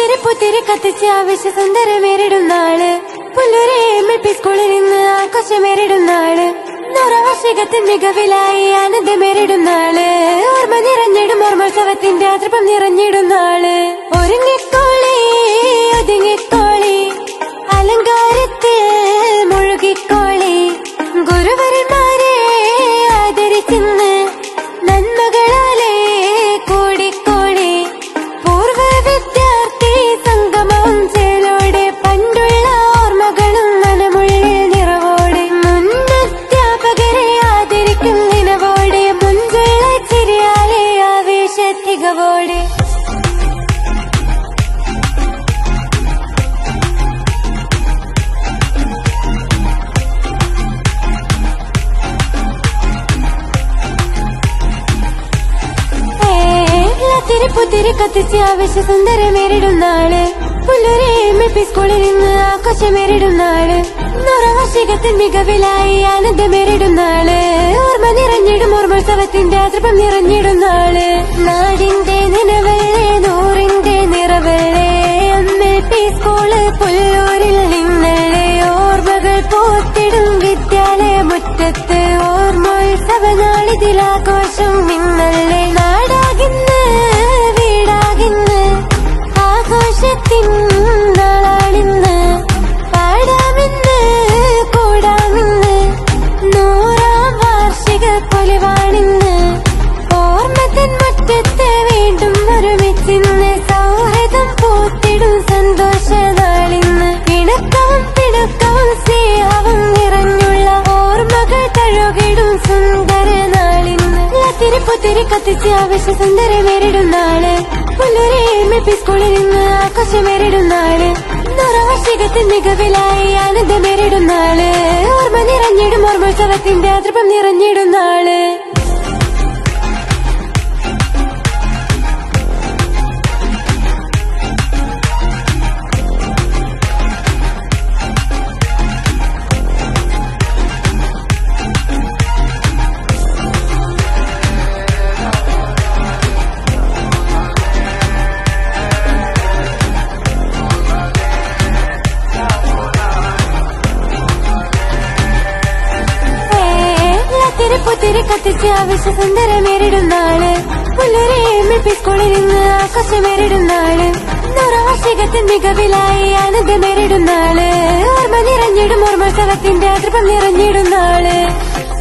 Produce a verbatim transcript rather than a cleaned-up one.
ലത്തിരി പുത്തിരി കത്തിച്ച് ആവശ്യ സുന്ദരമേറിടും നാള്. പുല്ലൂരെ എം എൽ പി സ്കൂളിൽ നിന്ന് ആഘോഷമേറിടും നാള്. നൂറാവാർഷികത്തിൻ മികവിലായി ആനന്ദമേറിടും നാള്. ഓർമ്മ നിറഞ്ഞിടും ഓർമ്മോത്സവത്തിന്റെ അതൃപ്പം നിറഞ്ഞിടും നാള്. ഒരുങ്ങിക്കോളി ഒതുങ്ങിക്കോളി അലങ്കാരത്തിൽ മുഴുകിക്കോളി. ഗുരുവരന്മാരെ ആദരിച്ചിന്ന് നന്മകളാലേ കൂടിക്കോളി. പൂർവ്വ വിദ്യാർത്ഥി സംഗമവും ചേലോടെ പണ്ടുള്ള ഓർമ്മകളും മനമുള്ളിൽ നിറവോടെ. മുന്നധ്യാപകരെ ആദരിക്കും നിലവോടെ മുൻപുള്ള ചിരിയാലെ ആവേശത്തികവോടെ. തിരി കത്തിച്ച് ആവശ്യ സുന്ദരമേറിടും നാള്. പുല്ലൂരെ എം എൽ പി സ്കൂളിൽ നിന്ന് ആഘോഷമേറിടും നാള്. നൂറാവാർഷികത്തിൻ മികവിലായി ആനന്ദമേറിടും നാള്. ഓർമ്മ നിറഞ്ഞിടും ഓർമ്മോത്സവത്തിന്റെ അതൃപ്പം നിറഞ്ഞിടും നാള്. നാടിന്റെ നിലവല്ലേ നൂറിന്റെ നിറവല്ലേ എം എൽ പി സ്കൂള് പുല്ലൂരിൽ നിന്നല്ലേ. ഓർമ്മകൾ പോത്തിടും വിദ്യാലയ മുറ്റത്ത് ഓർമ്മോത്സവ നാളിതിലാഘോഷം നിന്നല്ലേ. നാടാകിന്ന് വീടാകിന്ന് ആഘോഷത്തിൻ നാളാണിന്ന്. പാടാമിന്ന് കൂടാമിന്ന് നൂറാം വാർഷിക പൊലിവാണിന്ന്. ഓർമ്മത്തിൻ മുറ്റത്ത് വീണ്ടും ഒരുമിച്ചിന്ന് സൗഹൃദം പൂത്തിടും സന്തോഷ നാളിന്ന്. ഇണക്കവും പിണക്കവും സ്നേഹവും നിറഞ്ഞുള്ള ഓർമ്മകൾ തഴുകിടും സുന്ദര നാളിന്ന്. ലത്തിരി പുത്തിരി കത്തിച്ച് ആവശ്യ സുന്ദരമേറിടും നാള്. പുല്ലൂരെ എം എൽ പി സ്കൂളിൽ നിന്ന് ആഘോഷമേറിടും നാള്. നൂറാവാർഷികത്തിൻ മികവിലായി ആനന്ദമേറിടും നാള്. ഓർമ്മ നിറഞ്ഞിടും ഓർമ്മോത്സവത്തിന്റെ അതൃപ്പം നിറഞ്ഞിടും നാള്. പുത്തിരി കത്തിച്ച് ആവശ്യ സുന്ദരമേറിടും നാള്. പുല്ലൂരെ എം എൽ പി സ്കൂളിൽ നിന്ന് ആഘോഷമേറിടും നാള്. നൂറാവാർഷികത്തിൻ മികവിലായി ആനന്ദമേറിടും നാള്. ഓർമ്മ നിറഞ്ഞിടും ഓർമ്മോത്സവത്തിന്റെ അതൃപ്പം നിറഞ്ഞിടും നാള്.